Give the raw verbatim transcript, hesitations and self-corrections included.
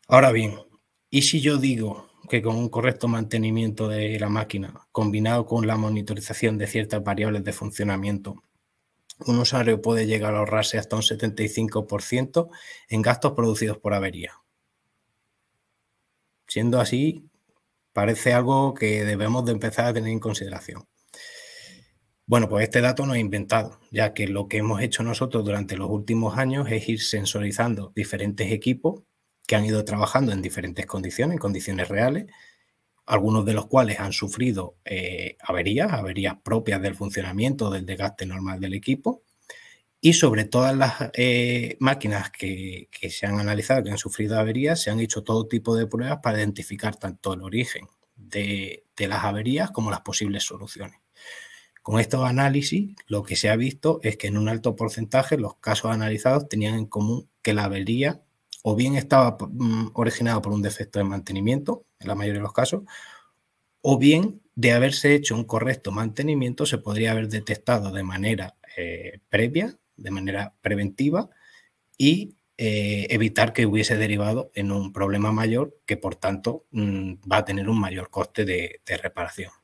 Ahora bien, ¿y si yo digo que con un correcto mantenimiento de la máquina, combinado con la monitorización de ciertas variables de funcionamiento, un usuario puede llegar a ahorrarse hasta un setenta y cinco por ciento en gastos producidos por avería? Siendo así, parece algo que debemos de empezar a tener en consideración. Bueno, pues este dato no es inventado, ya que lo que hemos hecho nosotros durante los últimos años es ir sensorizando diferentes equipos que han ido trabajando en diferentes condiciones, en condiciones reales, algunos de los cuales han sufrido eh, averías, averías propias del funcionamiento, del desgaste normal del equipo, y sobre todas las eh, máquinas que, que se han analizado, que han sufrido averías, se han hecho todo tipo de pruebas para identificar tanto el origen de, de las averías como las posibles soluciones. Con estos análisis, lo que se ha visto es que en un alto porcentaje los casos analizados tenían en común que la avería o bien estaba mm, originada por un defecto de mantenimiento, en la mayoría de los casos, o bien de haberse hecho un correcto mantenimiento se podría haber detectado de manera eh, previa, de manera preventiva y eh, evitar que hubiese derivado en un problema mayor que, por tanto, mmm, va a tener un mayor coste de, de reparación.